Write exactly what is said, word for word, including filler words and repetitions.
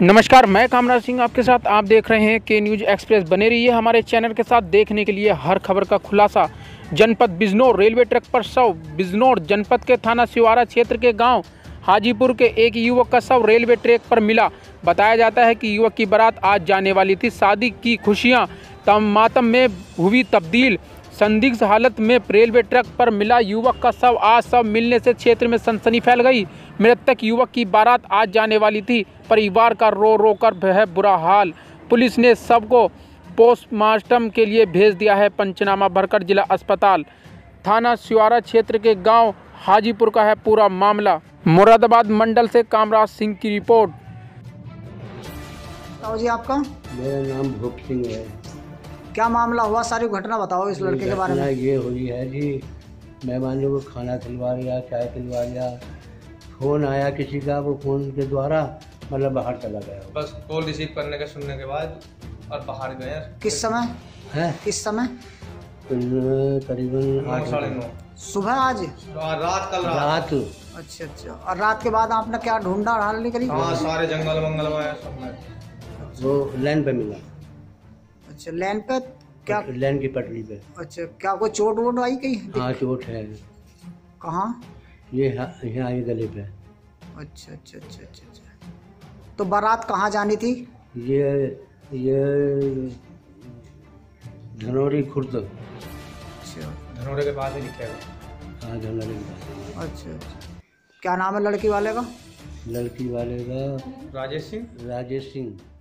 नमस्कार, मैं कामराज सिंह आपके साथ। आप देख रहे हैं के न्यूज़ एक्सप्रेस। बने रहिए हमारे चैनल के साथ देखने के लिए हर खबर का खुलासा। जनपद बिजनौर रेलवे ट्रैक पर शव। बिजनौर जनपद के थाना सिवारा क्षेत्र के गांव हाजीपुर के एक युवक का शव रेलवे ट्रैक पर मिला। बताया जाता है कि युवक की बारात आज जाने वाली थी। शादी की खुशियां तम मातम में हुई तब्दील। संदिग्ध हालत में रेलवे ट्रैक पर मिला युवक का शव। आज शव मिलने से क्षेत्र में सनसनी फैल गई। मृतक युवक की बारात आज जाने वाली थी। परिवार का रो रो कर है बुरा हाल। पुलिस ने शव को पोस्टमार्टम के लिए भेज दिया है। पंचनामा भरकर जिला अस्पताल। थाना सिवारा क्षेत्र के गांव हाजीपुर का है पूरा मामला। मुरादाबाद मंडल से कामराज सिंह की रिपोर्ट। जी आपका? मेरा नाम भूप सिंह है। क्या मामला हुआ, सारी घटना बताओ इस लड़के के बारे में। ये हुई है जी, मेहमानों को खाना खिलवा लिया, चाय खिलवा लिया, फ़ोन आया किसी का, वो फ़ोन के द्वारा मतलब बाहर चला गया। बस कॉल रिसीव करने के सुनने के बाद और बाहर गए। किस समय है? किस समय? करीबन आठ साढ़े नौ सुबह आज रात कल रात, रात। अच्छा अच्छा। और रात के बाद आपने क्या ढूंढा, ढाल निकली? हाँ, सारे जंगल मंगल में सब में। वो लाइन पे मिला। अच्छा, लैंड पे क्या? लाइन की पटरी पे। अच्छा, क्या कोई चोट वोट आई कहीं? हाँ, चोट है। कहाँ? ये यहाँ ये गले पे। अच्छा अच्छा अच्छा अच्छा अच्छा। तो बारात कहाँ जानी थी? ये ये धनौरी खुर्द। अच्छा, धनौरे के पास ही लिखेगा। हाँ, धनौरी के पास। अच्छा अच्छा। क्या नाम है लड़की वाले का? लड़की वाले का राजेश सिंह। राजेश सिंह।